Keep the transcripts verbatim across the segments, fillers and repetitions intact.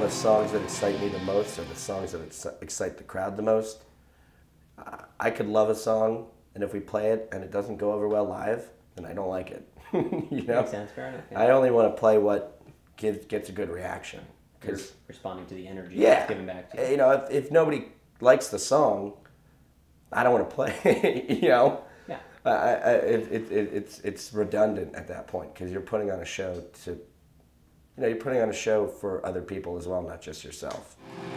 the songs that excite me the most are the songs that ex excite the crowd the most. Uh, I could love a song, and if we play it and it doesn't go over well live, then I don't like it. You know? Makes sense, fair enough. Yeah. I only want to play what gives, gets a good reaction. You're responding to the energy yeah, it's given back to you. You know, if, if nobody likes the song, I don't want to play it, you know? Yeah. I, I, it, it, it, it's, it's redundant at that point because you're putting on a show to, you know, you're putting on a show for other people as well, not just yourself.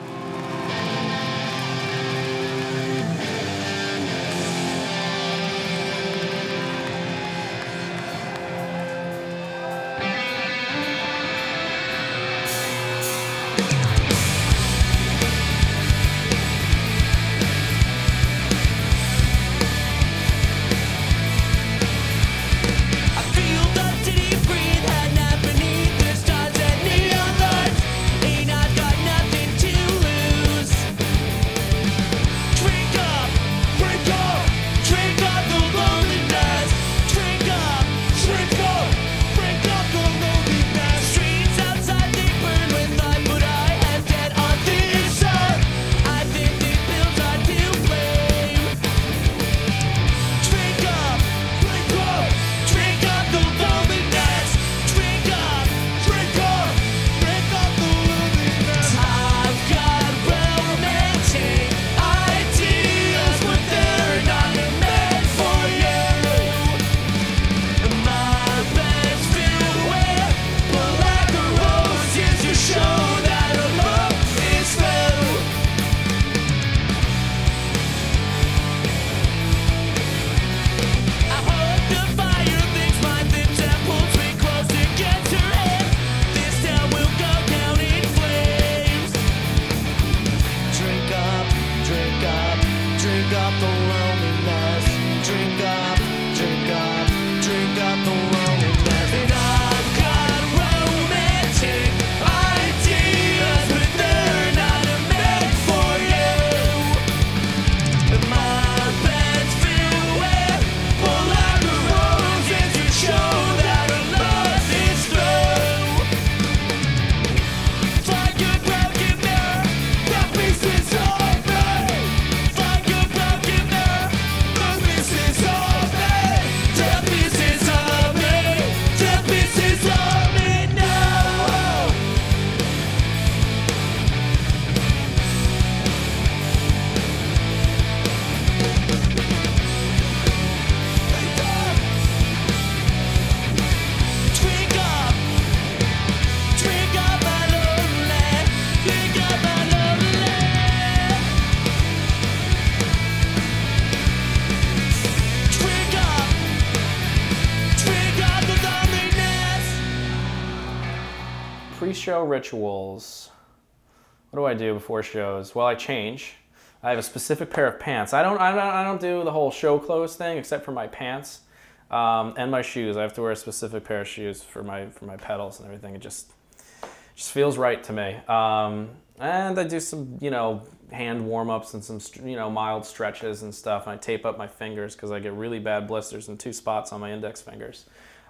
Pre-show rituals. What do I do before shows? Well, I change. I have a specific pair of pants. I don't. I don't. I don't do the whole show clothes thing, except for my pants um, and my shoes. I have to wear a specific pair of shoes for my for my pedals and everything. It just just feels right to me. Um, and I do some, you know, hand warm-ups and some, you know, mild stretches and stuff. And I tape up my fingers because I get really bad blisters in two spots on my index fingers.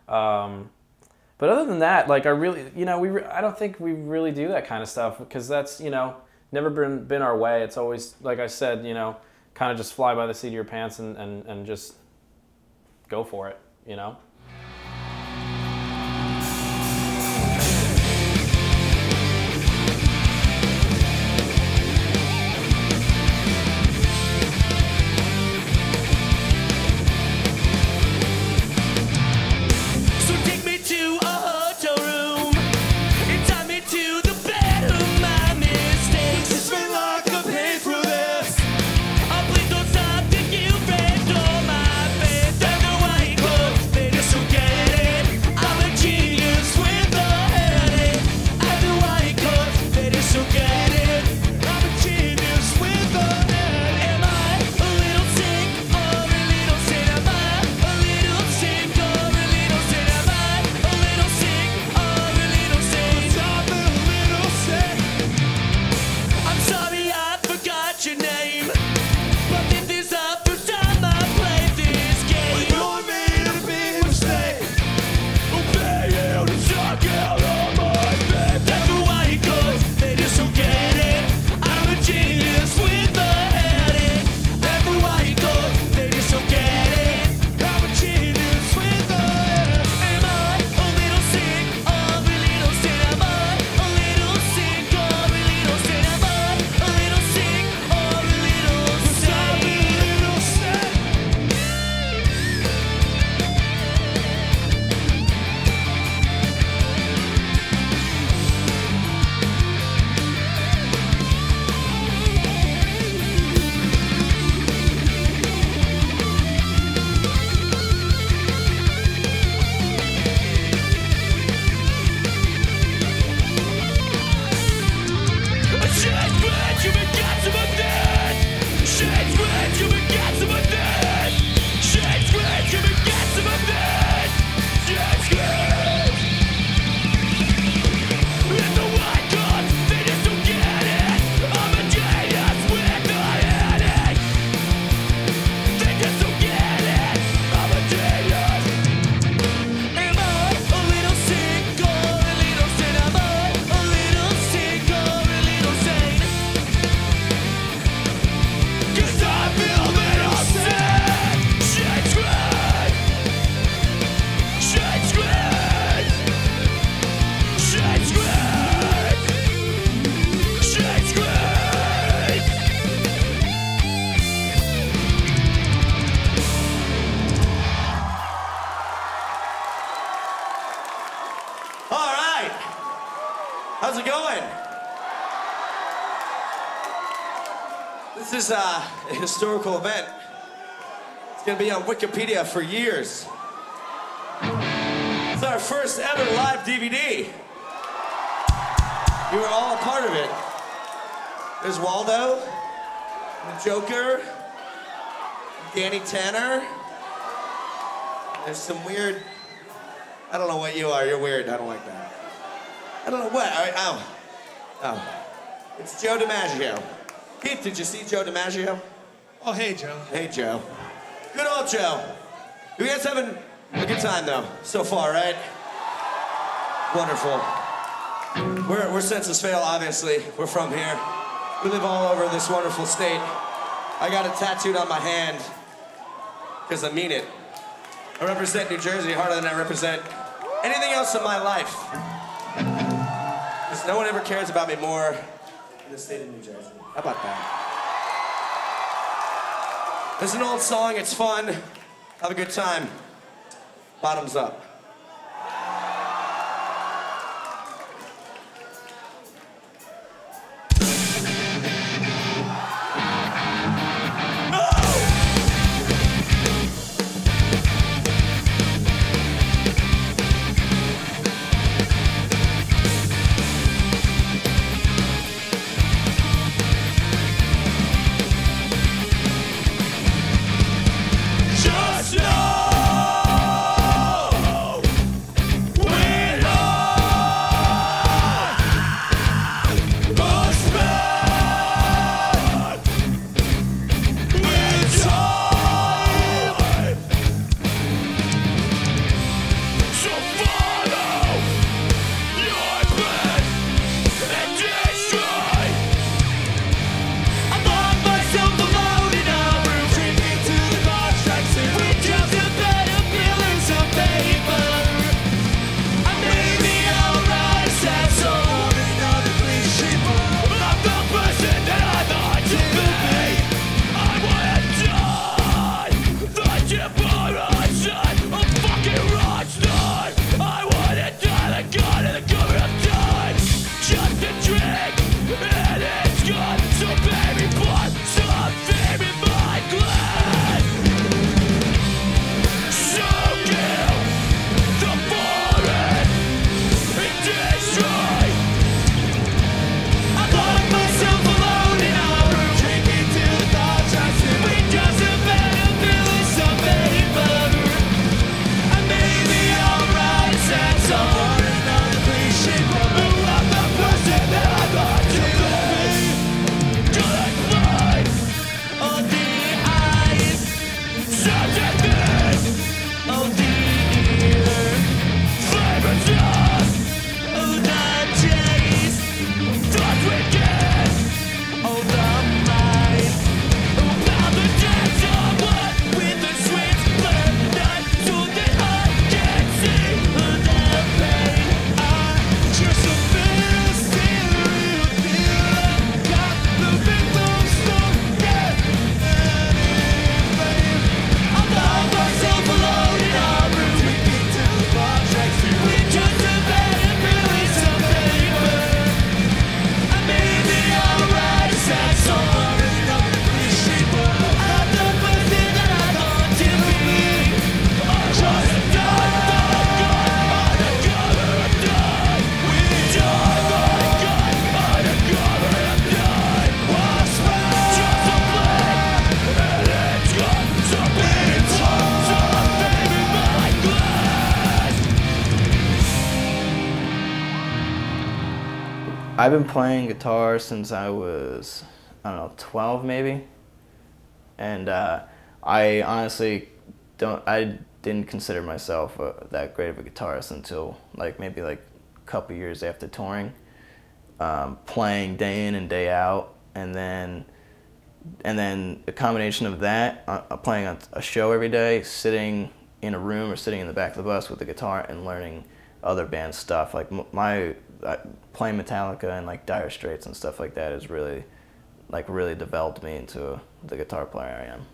Um, But other than that, like I really, you know, we re I don't think we really do that kind of stuff because that's, you know, never been been our way. It's always, like I said, you know, kind of just fly by the seat of your pants and, and, and just go for it, you know? Please don't stop, thank you, friend, on my face. There's no white clothes, they just This is uh, a historical event. It's gonna be on Wikipedia for years. It's our first ever live D V D. You were all a part of it. There's Waldo, the Joker, Danny Tanner. There's some weird, I don't know what you are, you're weird, I don't like that. I don't know what, I, oh, oh. It's Joe DiMaggio. Keith, did you see Joe DiMaggio? Oh, hey, Joe. Hey, Joe. Good old Joe. You guys having a good time, though, so far, right? Wonderful. We're, we're Census Fail, obviously. We're from here. We live all over this wonderful state. I got it tattooed on my hand, because I mean it. I represent New Jersey harder than I represent anything else in my life. Because no one ever cares about me more in the state of New Jersey. How about that? It's an old song, it's fun. Have a good time. Bottoms up. Just know I've been playing guitar since I was, I don't know, twelve maybe. And uh, I honestly don't, I didn't consider myself uh, that great of a guitarist until like maybe like a couple years after touring, um, playing day in and day out, and then and then a combination of that, uh, playing on a show every day, sitting in a room or sitting in the back of the bus with the guitar and learning other band stuff. Like my uh, playing Metallica and like Dire Straits and stuff like that has really, like really developed me into the guitar player I am.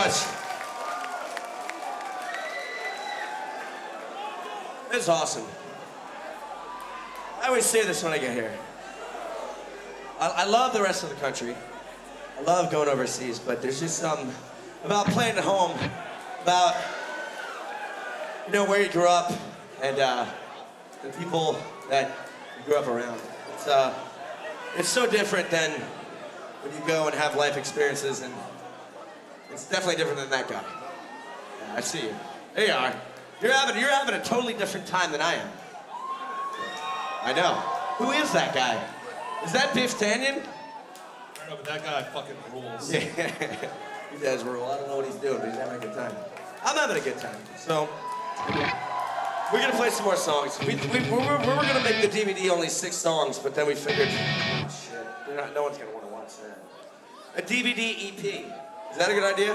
much. It's awesome. I always say this when I get here. I, I love the rest of the country. I love going overseas, but there's just something about playing at home, about, you know, where you grew up and uh, the people that you grew up around. It's, uh, it's so different than when you go and have life experiences, and it's definitely different than that guy. Yeah, I see you. There you are. You're having, you're having a totally different time than I am. I know. Who is that guy? Is that Biff Tannen? I don't know, but that guy fucking rules. Yeah, he does rule. I don't know what he's doing, but he's having a good time. I'm having a good time. So, we're gonna play some more songs. We, we, we, were, we were gonna make the D V D only six songs, but then we figured, oh, shit, they're not, no one's gonna wanna watch that. A D V D E P. Is that a good idea?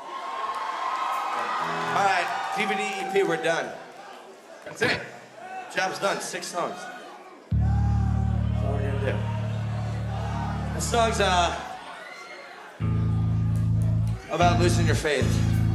All right, D V D E P, we're done. That's it. Job's done, six songs. That's all we're gonna do. The song's uh, about losing your faith.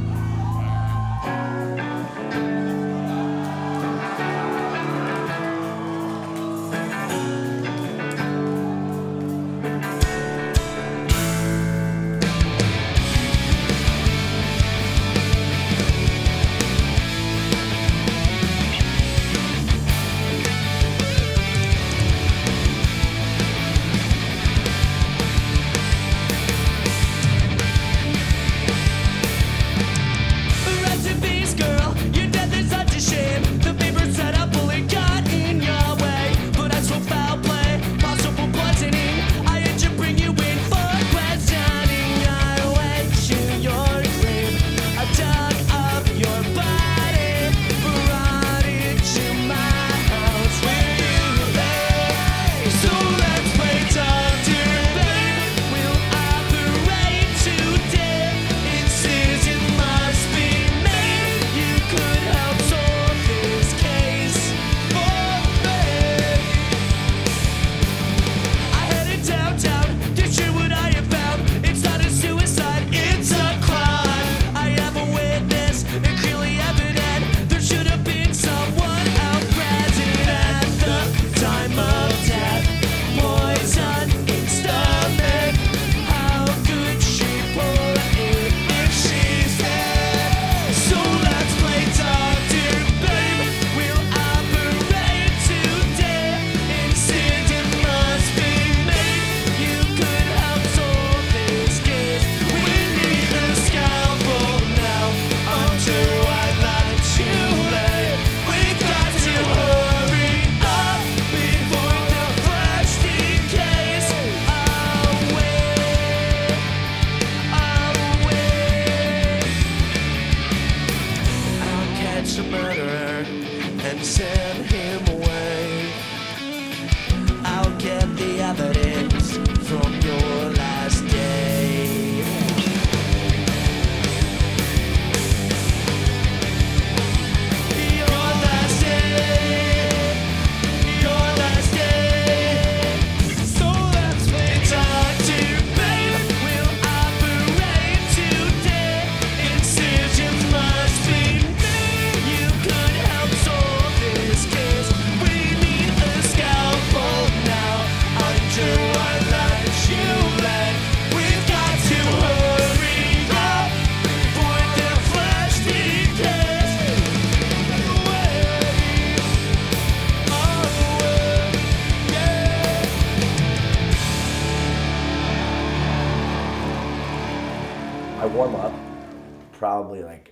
Warm up, probably like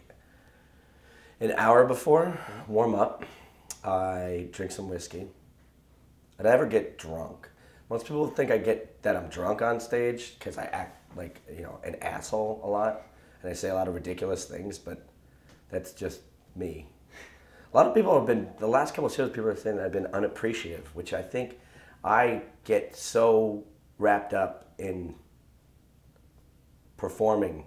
an hour before, warm up. I drink some whiskey. I never get drunk. Most people think I get that I'm drunk on stage because I act like, you know, an asshole a lot and I say a lot of ridiculous things, but that's just me. A lot of people have been, the last couple of shows, people are saying that I've been unappreciative, which I think I get so wrapped up in performing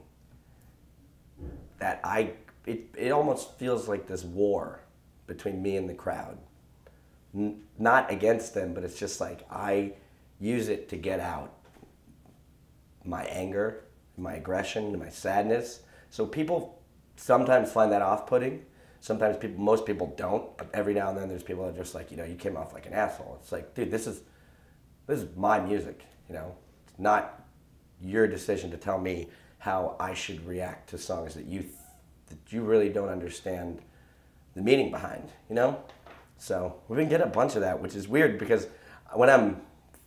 that I, it, it almost feels like this war between me and the crowd. N- not against them, but it's just like I use it to get out my anger, my aggression, my sadness, So people sometimes find that off-putting. Sometimes people, most people don't. But every now and then, there's people that are just like, you know, you came off like an asshole. It's like, dude, this is this is my music. You know, it's not your decision to tell me how I should react to songs that you that you really don't understand the meaning behind. You know, so we've been getting a bunch of that, which is weird because when I'm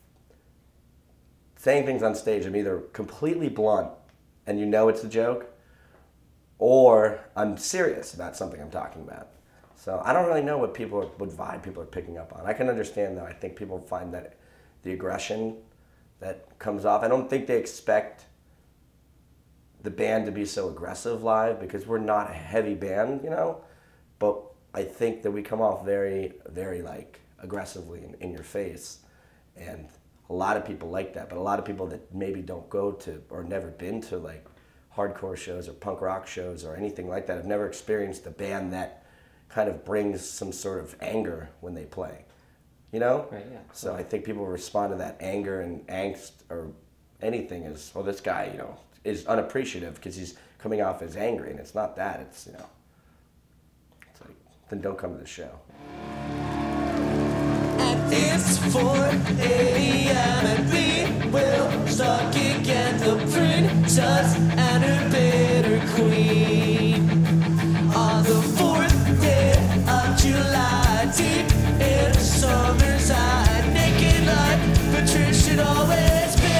saying things on stage, I'm either completely blunt and you know it's a joke, or I'm serious about something I'm talking about. So I don't really know what people, are, what vibe people are picking up on. I can understand though, I think people find that the aggression that comes off, I don't think they expect the band to be so aggressive live because we're not a heavy band, you know? But I think that we come off very, very like aggressively in, in your face. And a lot of people like that, but a lot of people that maybe don't go to or never been to like hardcore shows or punk rock shows or anything like that have never experienced a band that kind of brings some sort of anger when they play, you know? Right, yeah. So I think people respond to that anger and angst or anything as, oh, this guy, you know, is unappreciative because he's coming off as angry, and it's not that, it's, you know, it's like, then don't come to the show. It's four a.m. and we will start again. The princess and her bitter queen. On the fourth day of July, deep in summer's eye, naked like Patricia should always be.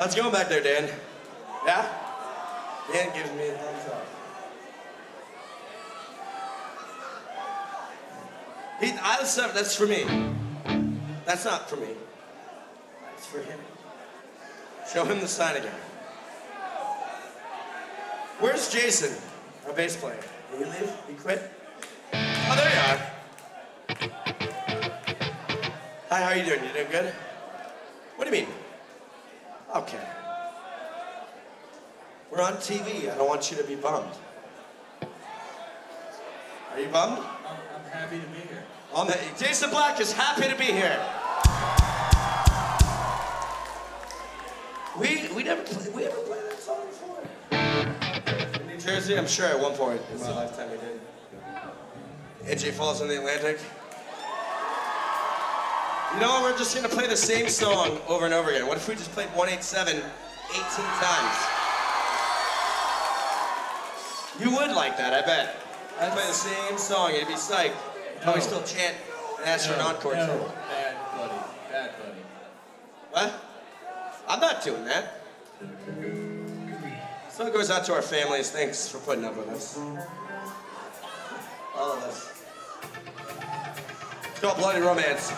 How's it going back there, Dan? Yeah? Dan gives me a thumbs up. He, I, that's for me. That's not for me. That's for him. Show him the sign again. Where's Jason, our bass player? Did he leave? He quit? Oh, there you are. Hi, how are you doing? You doing good? What do you mean? Okay. We're on T V. I don't want you to be bummed. Are you bummed? I'm, I'm happy to be here. On the, Jason Black is happy to be here. We we never play, we ever played that song before. In New Jersey, I'm sure at one point in my lifetime we did. A J Falls in the Atlantic. You know what? We're just gonna play the same song over and over again. What if we just played one eighty-seven eighteen times? You would like that, I bet. I'd play the same song, you'd be psyched. Probably still chant and ask for an encore no. too. Bad buddy. Bad buddy. What? I'm not doing that. So it goes out to our families. Thanks for putting up with us. All of us. It's called Bloody Romance.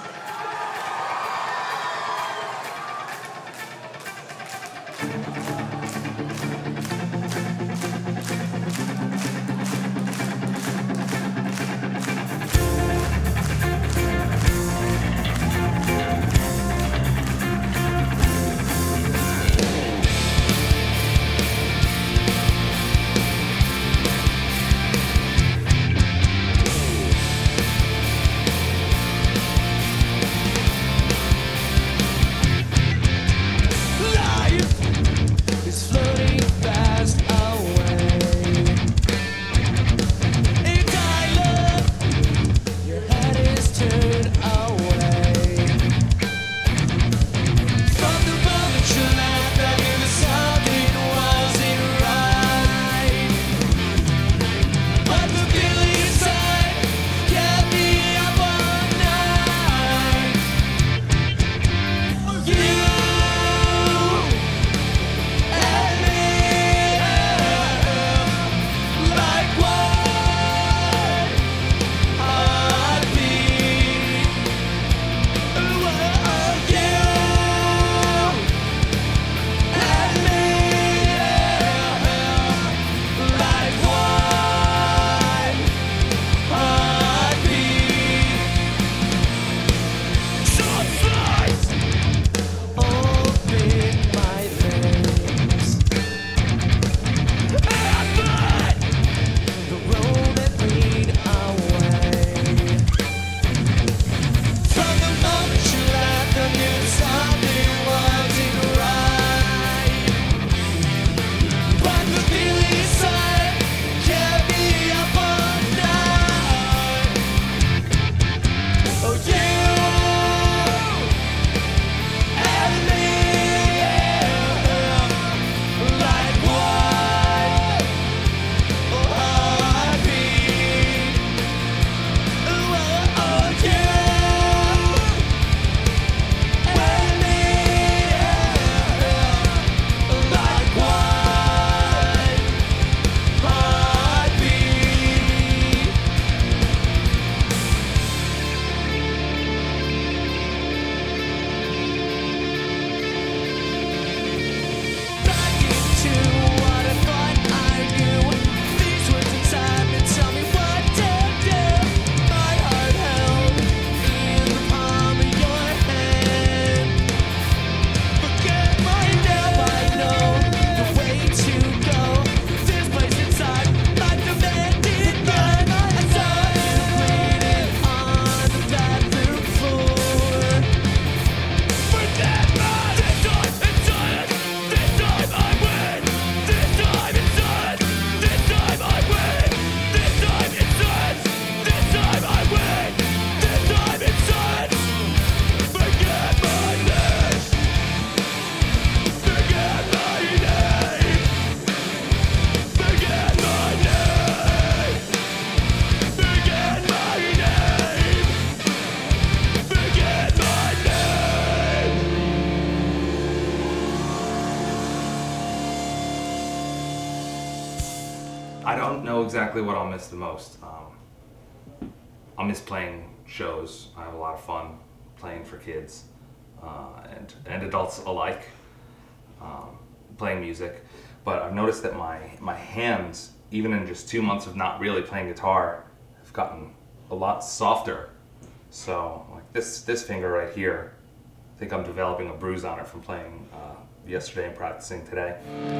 know exactly what I'll miss the most. Um, I'll miss playing shows. I have a lot of fun playing for kids uh, and, and adults alike, um, playing music. But I've noticed that my, my hands, even in just two months of not really playing guitar, have gotten a lot softer. So like this, this finger right here, I think I'm developing a bruise on it from playing uh, yesterday and practicing today.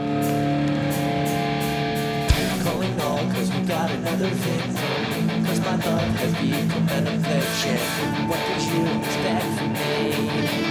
Calling all cause we got another victim, cause my love has become an affliction. What could you expect from me?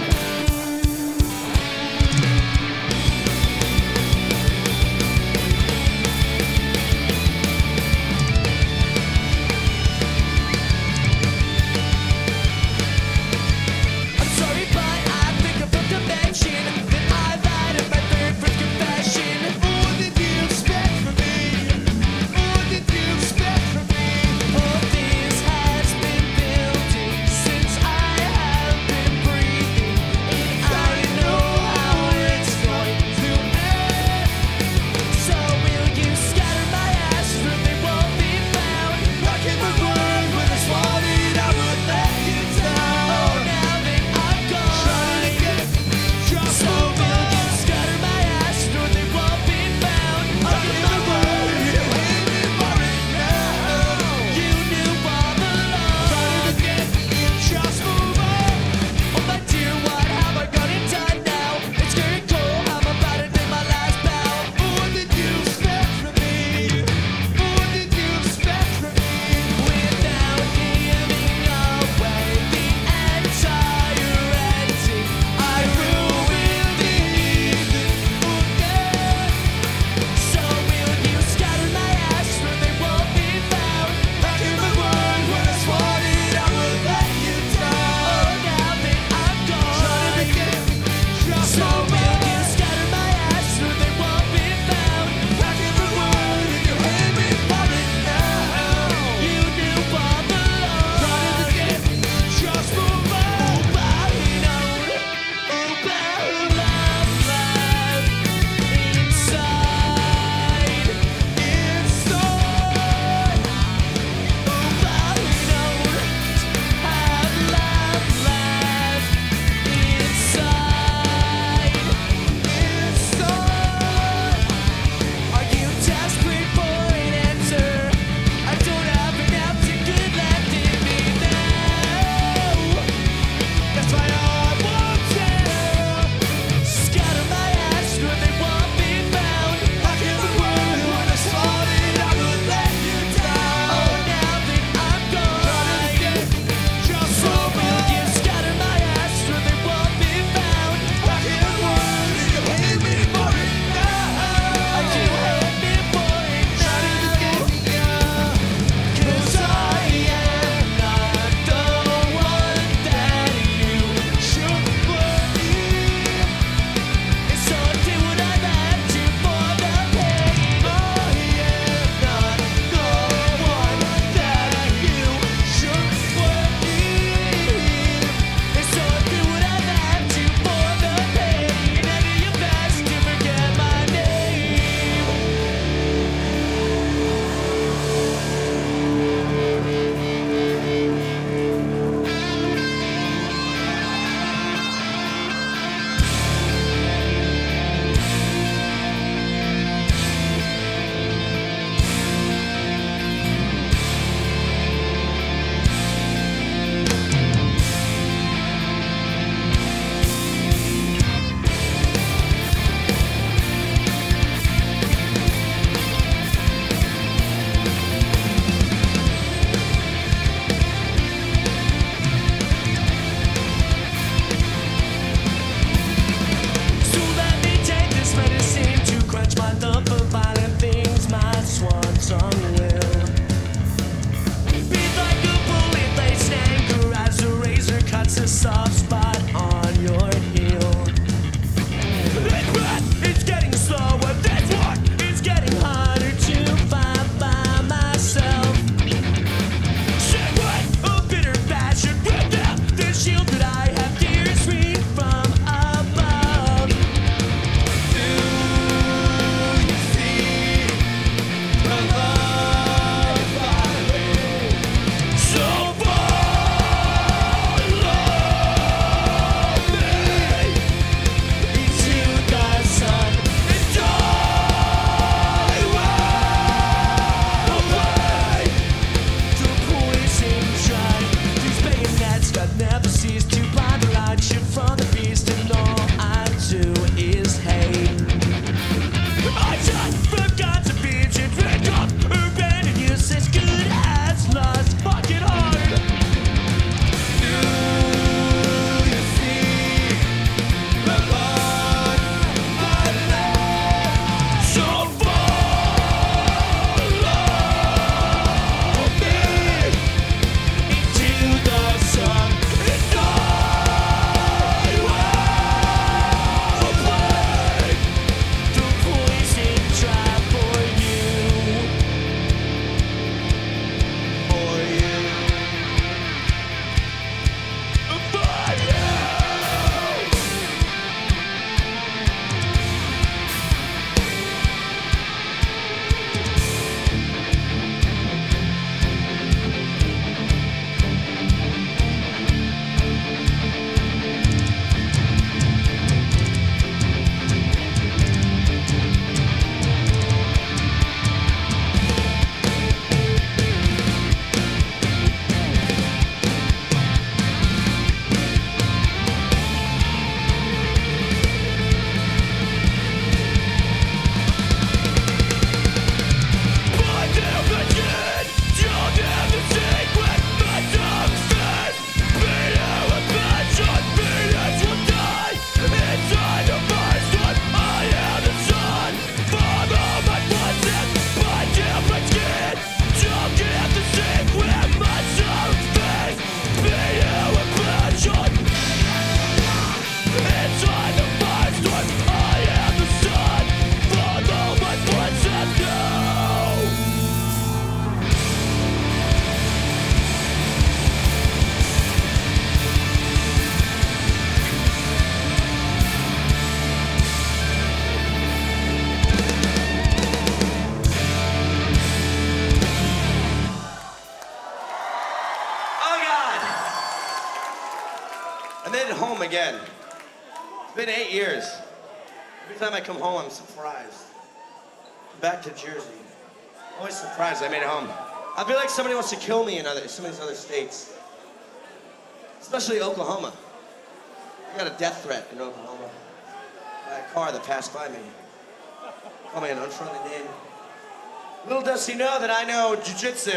it home again. It's been eight years. Every time I come home, I'm surprised. Back to Jersey. Always surprised I made it home. I feel like somebody wants to kill me in other, some of these other states. Especially Oklahoma. I got a death threat in Oklahoma. By a car that passed by me. Call me an unfriendly name. Little does he know that I know jiu-jitsu.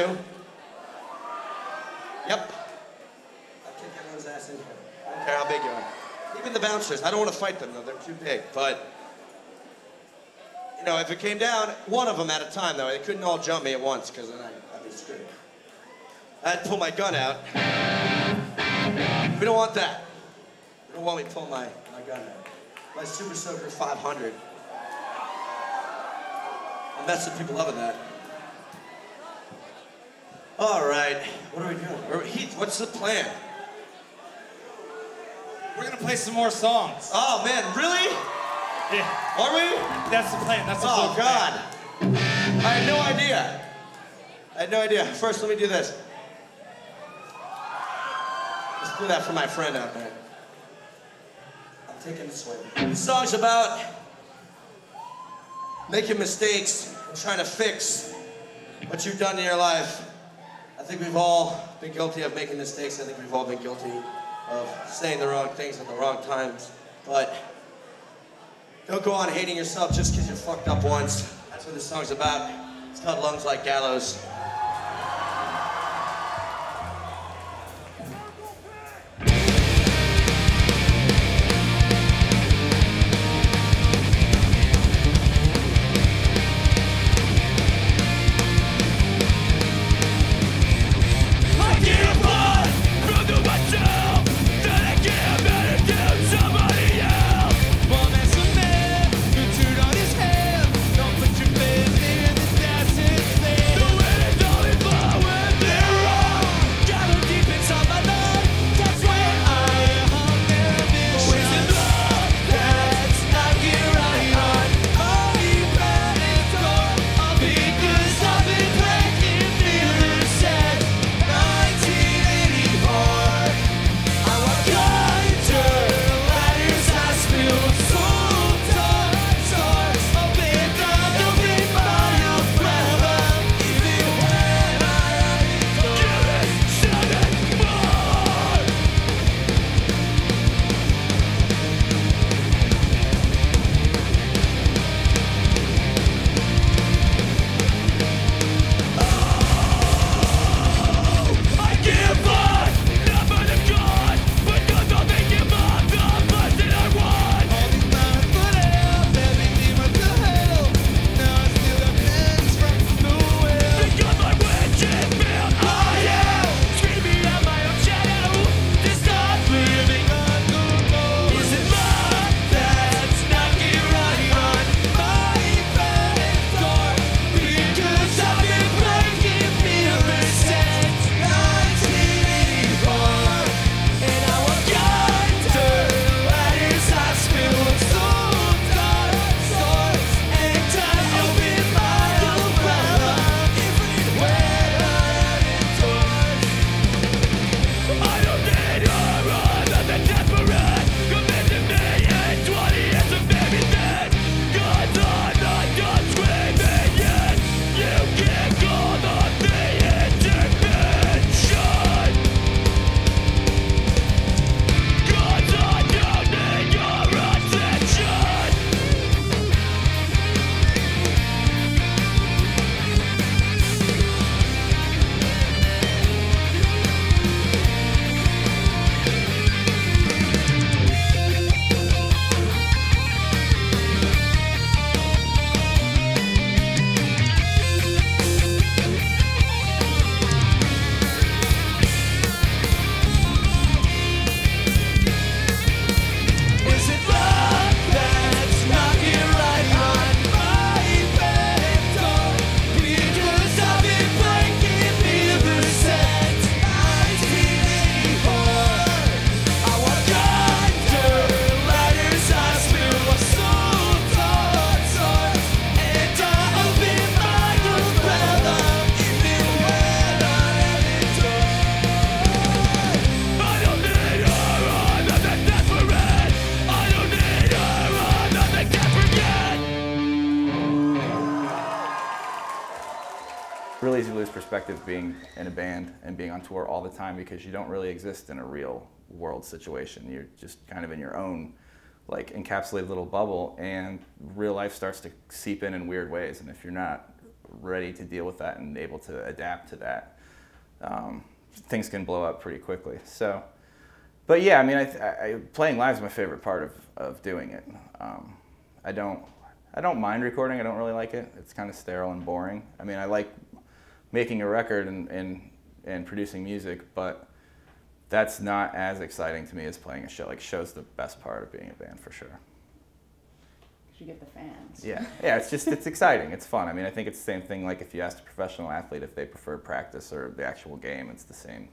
Yep. I'll kick everyone's ass in here. I don't care how big you are. Even the bouncers. I don't want to fight them though. They're too big. But, you know, if it came down, one of them at a time though. They couldn't all jump me at once because then I'd, I'd be screwed. I'd pull my gun out. We don't want that. You don't want me to pull my, my gun out. My Super Soaker five hundred. I'm messing people up with that. All right, what are we doing? We're, Heath, what's the plan? We're gonna play some more songs. Oh man, really? Yeah. Are we? That's the plan. That's the Oh full God. plan. I had no idea. I had no idea. First, let me do this. Let's do that for my friend out there. I'm taking the swing. This song's about making mistakes and trying to fix what you've done in your life. I think we've all been guilty of making mistakes. I think we've all been guilty of saying the wrong things at the wrong times. But don't go on hating yourself just because you fucked up once. That's what this song's about. It's called Lungs Like Gallows. Don't put your business in the dust and say the way perspective being in a band and being on tour all the time, because you don't really exist in a real world situation. You're just kind of in your own like encapsulated little bubble, and real life starts to seep in in weird ways. And if you're not ready to deal with that and able to adapt to that, um, things can blow up pretty quickly. So, but yeah, I mean, I, I, playing live is my favorite part of, of doing it. Um, I don't, I don't mind recording. I don't really like it. It's kind of sterile and boring. I mean, I like making a record and, and, and producing music, but that's not as exciting to me as playing a show. Like, show's the best part of being a band, for sure. You get the fans. Yeah, yeah. It's just it's exciting. It's fun. I mean, I think it's the same thing. Like if you asked a professional athlete if they prefer practice or the actual game, it's the same.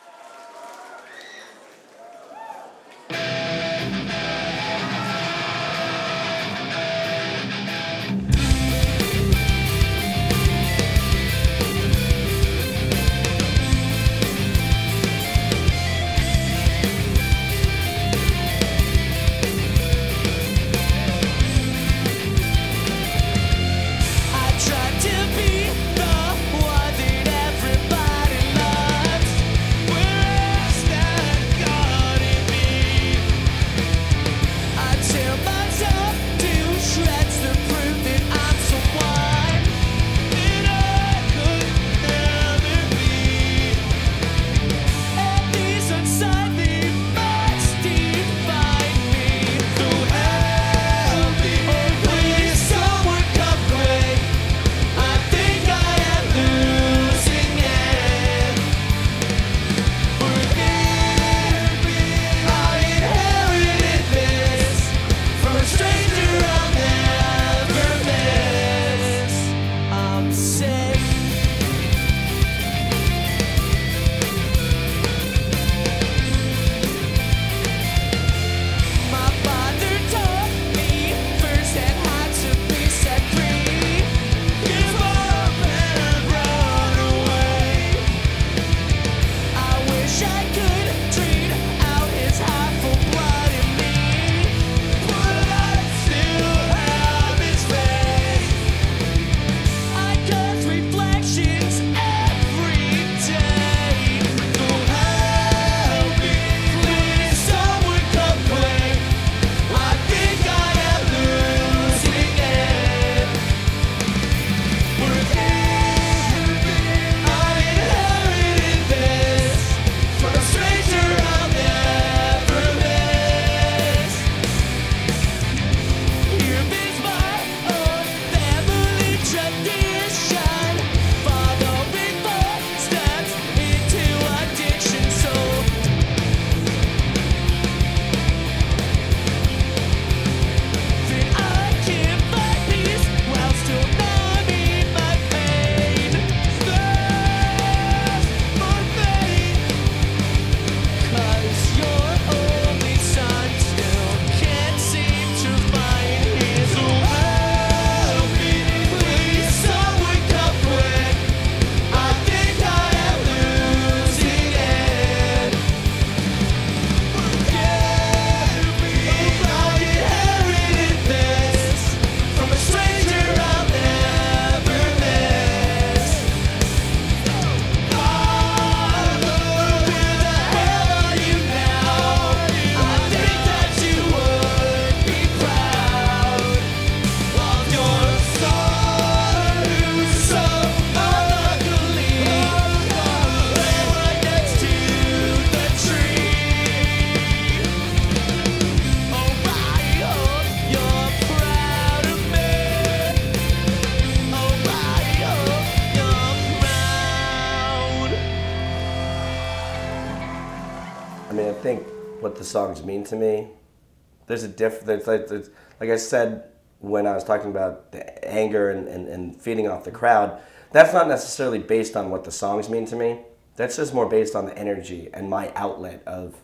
I mean, I think what the songs mean to me, there's a difference. Like, like I said when I was talking about the anger and, and, and feeding off the crowd, that's not necessarily based on what the songs mean to me. That's just more based on the energy and my outlet of,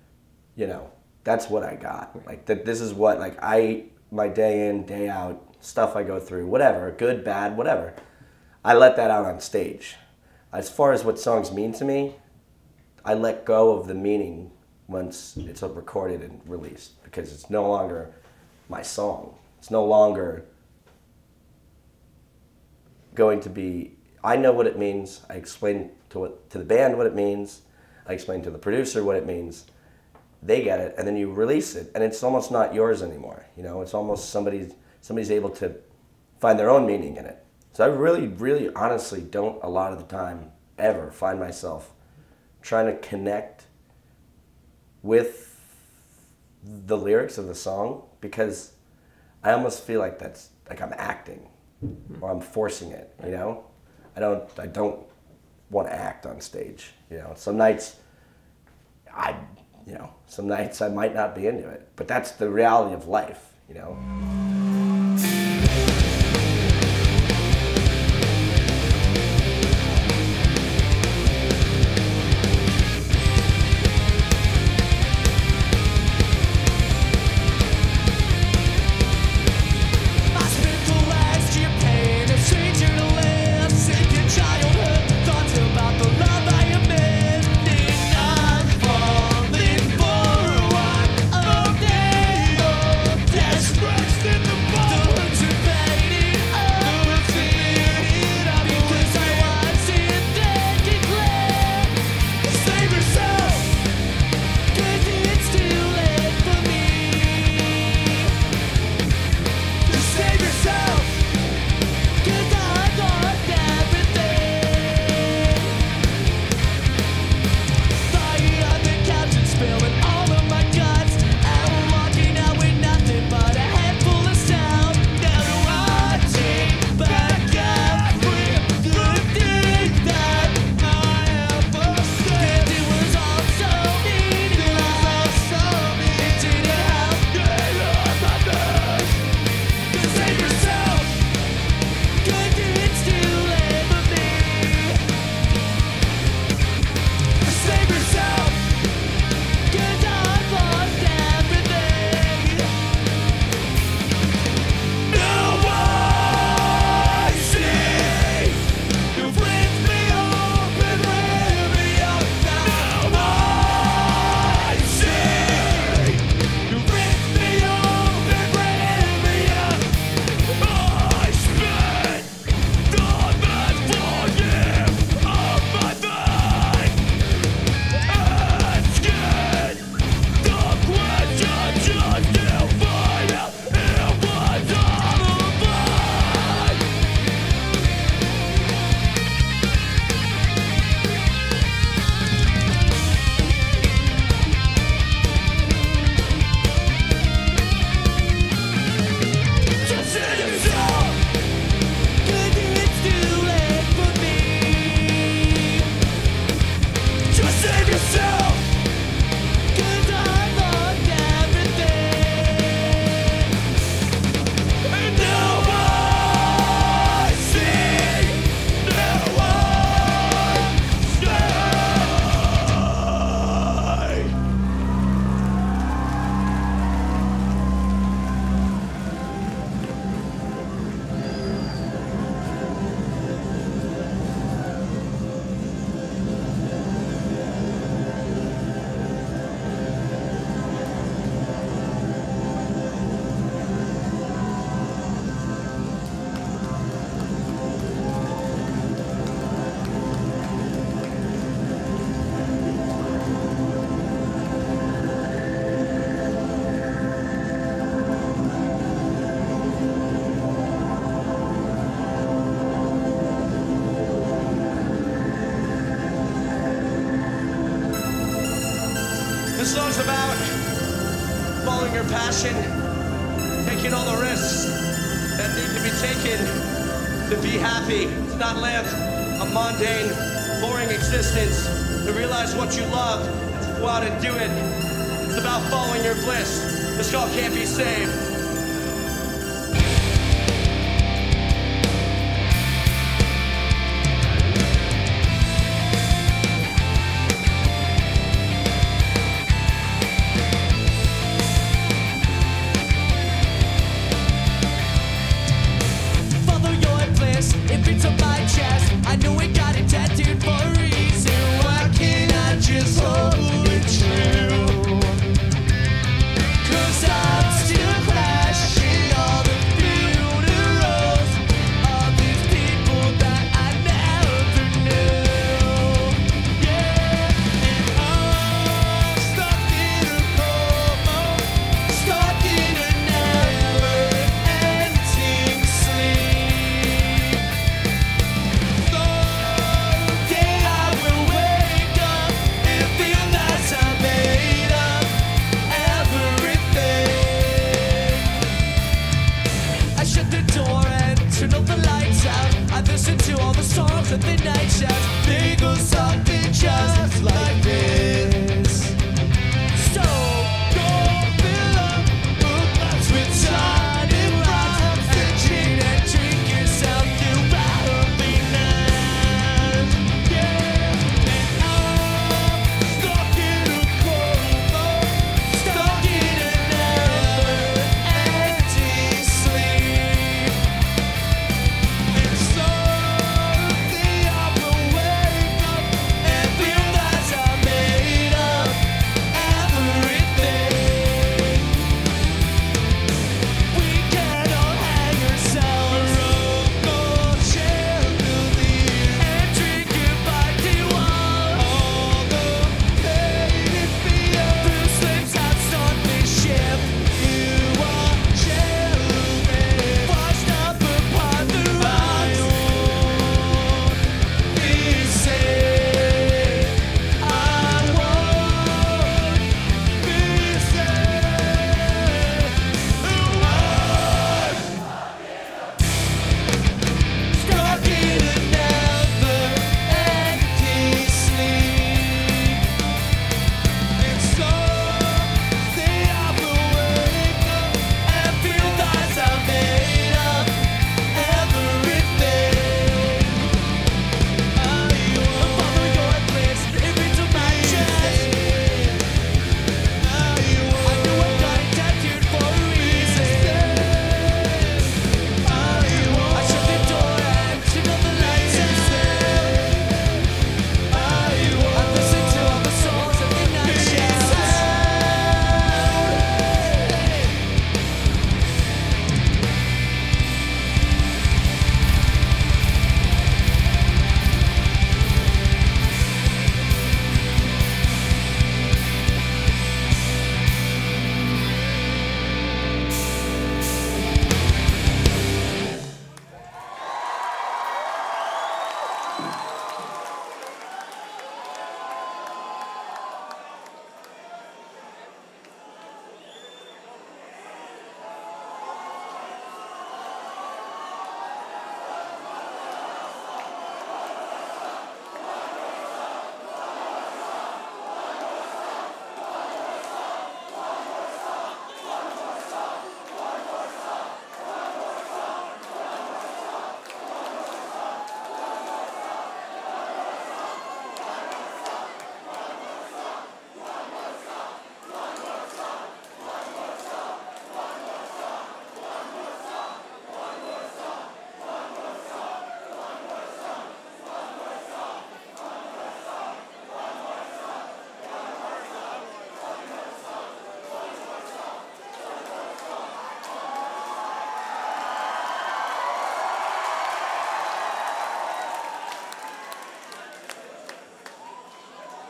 you know, that's what I got. Like, that. This is what, like, I, my day in, day out, stuff I go through, whatever, good, bad, whatever. I let that out on stage. As far as what songs mean to me, I let go of the meaning once it's recorded and released, because it's no longer my song. It's no longer going to be I know what it means. I explain to what to the band what it means. I explain to the producer what it means. They get it, and then you release it, and it's almost not yours anymore. You know, it's almost somebody's somebody's able to find their own meaning in it. So I really, really, honestly don't a lot of the time ever find myself trying to connect with the lyrics of the song, because I almost feel like that's like I'm acting or I'm forcing it. You know, I don't I don't want to act on stage. You know, some nights I. You know, some nights I might not be into it, but that's the reality of life, you know. This song's about following your passion, taking all the risks that need to be taken to be happy, to not live a mundane, boring existence, to realize what you love, to go out and do it. It's about following your bliss. This call can't be saved. If it's on my chest, I know it got it tattooed for a reason. Why can't I just hold it true? 'Cause I'm still crying.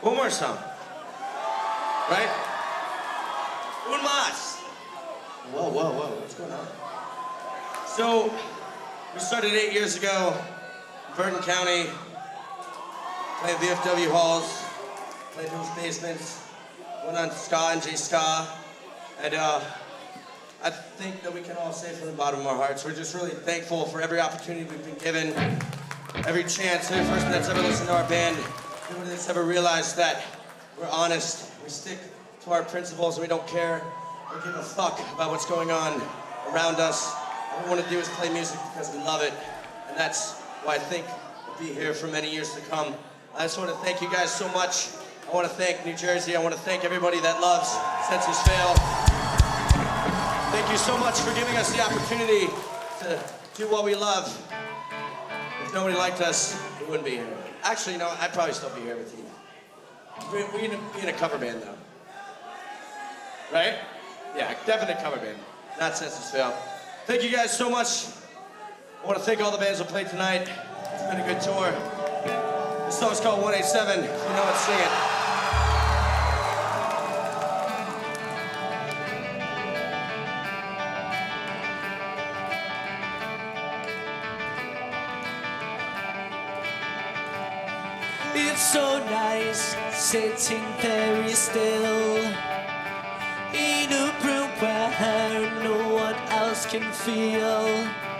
One more song. Right? Un más. Whoa, whoa, whoa, what's going on? So, we started eight years ago, Burton County, played V F W halls, played people's basements, went on ska and J-ska, and uh, I think that we can all say from the bottom of our hearts, we're just really thankful for every opportunity we've been given, every chance, every person that's ever listened to our band, everyone that's ever realized that we're honest, we stick to our principles, and we don't care or give a fuck about what's going on around us. All we want to do is play music because we love it, and that's why I think we'll be here for many years to come. I just want to thank you guys so much. I want to thank New Jersey. I want to thank everybody that loves Senses Fail. Thank you so much for giving us the opportunity to do what we love. If nobody liked us, we wouldn't be here. Actually, no, I'd probably still be here with you. We're, we're in, a, in a cover band, though. Right? Yeah, definitely cover band. Not Senses Fail. Thank you guys so much. I want to thank all the bands that played tonight. It's been a good tour. This song's called one eighty-seven. If you know it, sing it. It's so nice sitting very still in a room where no one else can feel.